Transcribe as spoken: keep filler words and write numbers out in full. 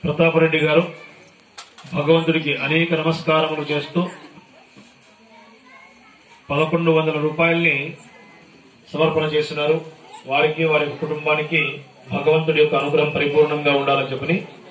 ప్రతాపరెడ్డి గారు భగవంతుడికి అనేక నమస్కారములు చేస్తూ పదకొండు వందల రూపాయల్ని సమర్పణ చేస్తున్నారు. వారికి వారి కుటుంబానికి భగవంతుడి యొక్క అనుగ్రహం పరిపూర్ణంగా ఉండాలని చెప్పని